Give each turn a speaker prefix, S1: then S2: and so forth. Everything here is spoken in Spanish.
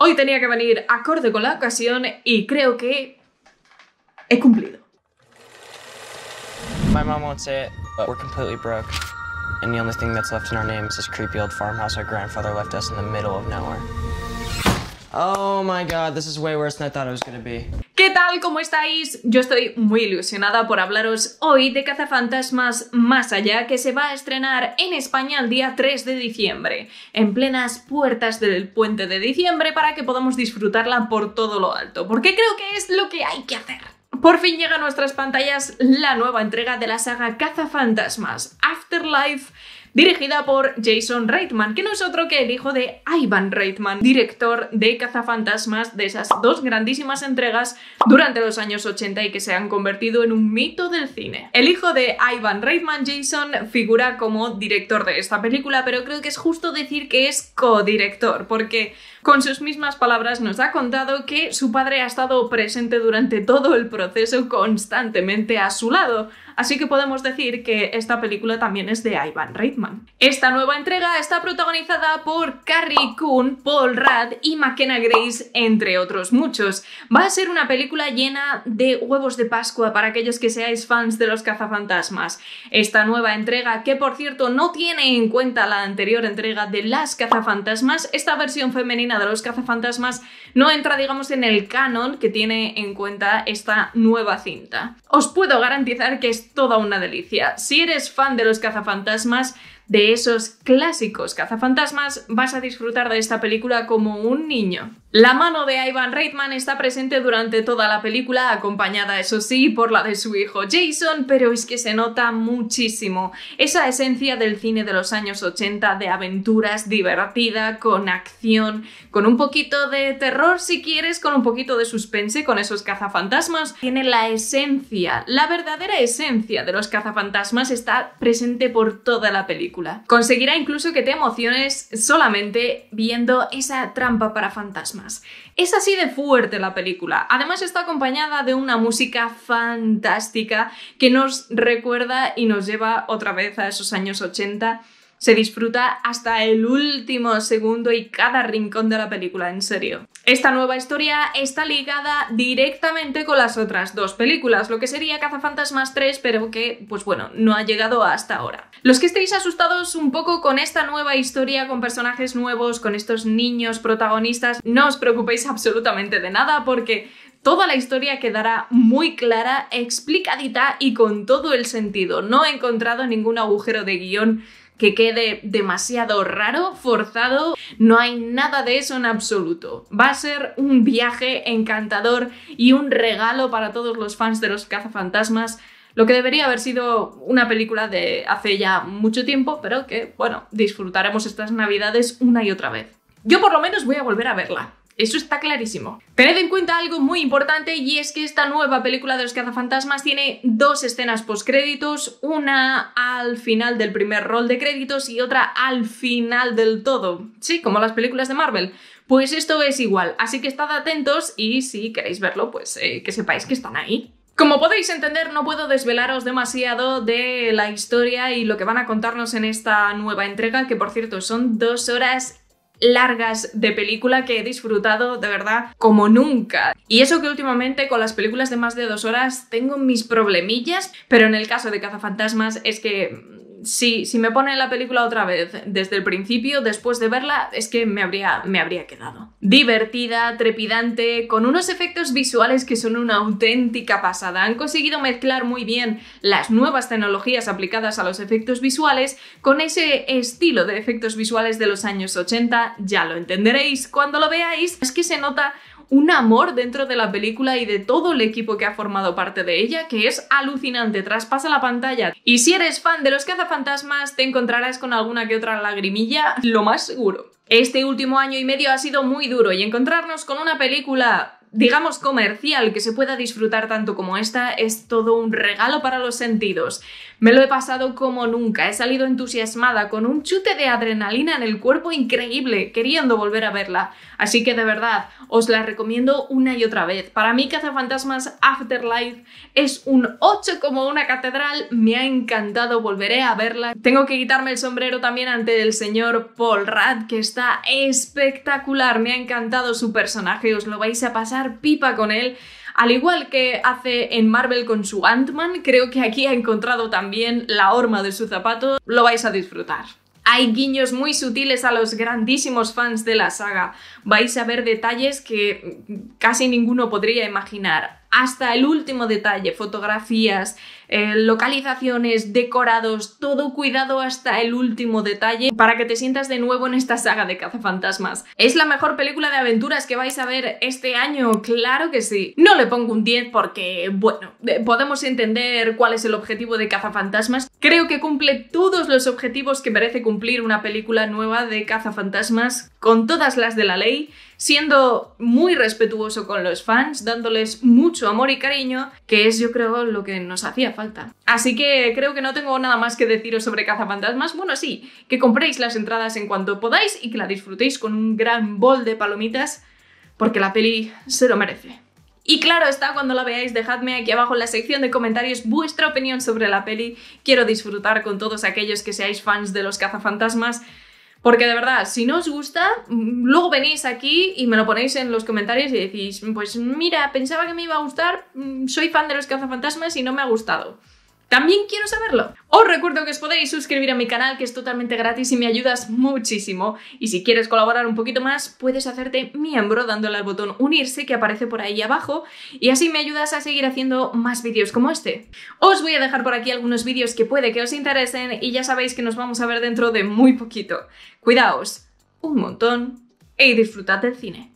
S1: Hoy tenía que venir acorde con la ocasión y creo que he cumplido.
S2: My mom won't say it, but we're completely broke. And the only thing that's left in our name is this creepy old farmhouse our grandfather left us in the middle of nowhere. Oh my god, this is way worse than I thought it was gonna be.
S1: ¿Qué tal? ¿Cómo estáis? Yo estoy muy ilusionada por hablaros hoy de Cazafantasmas Más Allá, que se va a estrenar en España el día 3 de diciembre, en plenas puertas del puente de diciembre, para que podamos disfrutarla por todo lo alto, porque creo que es lo que hay que hacer. Por fin llega a nuestras pantallas la nueva entrega de la saga Cazafantasmas, Afterlife, dirigida por Jason Reitman, que no es otro que el hijo de Ivan Reitman, director de Cazafantasmas, de esas dos grandísimas entregas durante los años 80 y que se han convertido en un mito del cine. El hijo de Ivan Reitman, Jason, figura como director de esta película, pero creo que es justo decir que es codirector, porque con sus mismas palabras nos ha contado que su padre ha estado presente durante todo el proceso, constantemente a su lado. Así que podemos decir que esta película también es de Ivan Reitman. Esta nueva entrega está protagonizada por Carrie Coon, Paul Rudd y McKenna Grace, entre otros muchos. Va a ser una película llena de huevos de Pascua para aquellos que seáis fans de los cazafantasmas. Esta nueva entrega, que por cierto no tiene en cuenta la anterior entrega de las cazafantasmas, esta versión femenina de los cazafantasmas no entra, digamos, en el canon que tiene en cuenta esta nueva cinta. Os puedo garantizar que es toda una delicia. Si eres fan de los cazafantasmas, de esos clásicos cazafantasmas, vas a disfrutar de esta película como un niño. La mano de Ivan Reitman está presente durante toda la película, acompañada, eso sí, por la de su hijo Jason, pero es que se nota muchísimo esa esencia del cine de los años 80, de aventuras, divertida, con acción, con un poquito de terror si quieres, con un poquito de suspense, con esos cazafantasmas. Tiene la esencia, la verdadera esencia de los cazafantasmas está presente por toda la película. Conseguirá incluso que te emociones solamente viendo esa trampa para fantasmas. Es así de fuerte la película. Además está acompañada de una música fantástica que nos recuerda y nos lleva otra vez a esos años 80. Se disfruta hasta el último segundo y cada rincón de la película, en serio. Esta nueva historia está ligada directamente con las otras dos películas, lo que sería Cazafantasmas 3, pero que, pues bueno, no ha llegado hasta ahora. Los que estéis asustados un poco con esta nueva historia, con personajes nuevos, con estos niños protagonistas, no os preocupéis absolutamente de nada, porque toda la historia quedará muy clara, explicadita y con todo el sentido. No he encontrado ningún agujero de guión que quede demasiado raro, forzado, no hay nada de eso en absoluto. Va a ser un viaje encantador y un regalo para todos los fans de los cazafantasmas, lo que debería haber sido una película de hace ya mucho tiempo, pero que, bueno, disfrutaremos estas navidades una y otra vez. Yo por lo menos voy a volver a verla. Eso está clarísimo. Tened en cuenta algo muy importante, y es que esta nueva película de los cazafantasmas tiene dos escenas postcréditos, una al final del primer rol de créditos y otra al final del todo. Sí, como las películas de Marvel. Pues esto es igual, así que estad atentos y si queréis verlo, pues que sepáis que están ahí. Como podéis entender, no puedo desvelaros demasiado de la historia y lo que van a contarnos en esta nueva entrega, que por cierto son 2 horas largas de película que he disfrutado de verdad como nunca. Y eso que últimamente con las películas de más de 2 horas tengo mis problemillas, pero en el caso de Cazafantasmas es que si me ponen la película otra vez desde el principio, después de verla, es que me habría quedado. Divertida, trepidante, con unos efectos visuales que son una auténtica pasada. Han conseguido mezclar muy bien las nuevas tecnologías aplicadas a los efectos visuales con ese estilo de efectos visuales de los años 80, ya lo entenderéis cuando lo veáis. Es que se nota un amor dentro de la película y de todo el equipo que ha formado parte de ella, que es alucinante, traspasa la pantalla. Y si eres fan de los cazafantasmas, te encontrarás con alguna que otra lagrimilla, lo más seguro. Este último año y medio ha sido muy duro y encontrarnos con una película digamos, comercial, que se pueda disfrutar tanto como esta, es todo un regalo para los sentidos. Me lo he pasado como nunca, he salido entusiasmada, con un chute de adrenalina en el cuerpo increíble, queriendo volver a verla. Así que de verdad, os la recomiendo una y otra vez. Para mí, Cazafantasmas Afterlife es un 8 como una catedral, me ha encantado, volveré a verla. Tengo que quitarme el sombrero también ante el señor Paul Rudd, que está espectacular, me ha encantado su personaje, os lo vais a pasar pipa con él. Al igual que hace en Marvel con su Ant-Man, creo que aquí ha encontrado también la horma de su zapato, lo vais a disfrutar. Hay guiños muy sutiles a los grandísimos fans de la saga, vais a ver detalles que casi ninguno podría imaginar. Hasta el último detalle, fotografías, localizaciones, decorados, todo cuidado hasta el último detalle para que te sientas de nuevo en esta saga de cazafantasmas. ¿Es la mejor película de aventuras que vais a ver este año? ¡Claro que sí! No le pongo un 10 porque, bueno, podemos entender cuál es el objetivo de Cazafantasmas. Creo que cumple todos los objetivos que merece cumplir una película nueva de Cazafantasmas, con todas las de la ley, siendo muy respetuoso con los fans, dándoles mucho amor y cariño, que es, yo creo, lo que nos hacía falta. Así que creo que no tengo nada más que deciros sobre Cazafantasmas. Bueno, sí, que compréis las entradas en cuanto podáis y que la disfrutéis con un gran bol de palomitas, porque la peli se lo merece. Y claro está, cuando la veáis, dejadme aquí abajo en la sección de comentarios vuestra opinión sobre la peli. Quiero disfrutar con todos aquellos que seáis fans de los Cazafantasmas. Porque de verdad, si no os gusta, luego venís aquí y me lo ponéis en los comentarios y decís, pues mira, pensaba que me iba a gustar, soy fan de los Cazafantasmas y no me ha gustado. También quiero saberlo. Os recuerdo que os podéis suscribir a mi canal, que es totalmente gratis y me ayudas muchísimo. Y si quieres colaborar un poquito más, puedes hacerte miembro dándole al botón unirse que aparece por ahí abajo y así me ayudas a seguir haciendo más vídeos como este. Os voy a dejar por aquí algunos vídeos que puede que os interesen y ya sabéis que nos vamos a ver dentro de muy poquito. Cuidaos un montón y disfrutad del cine.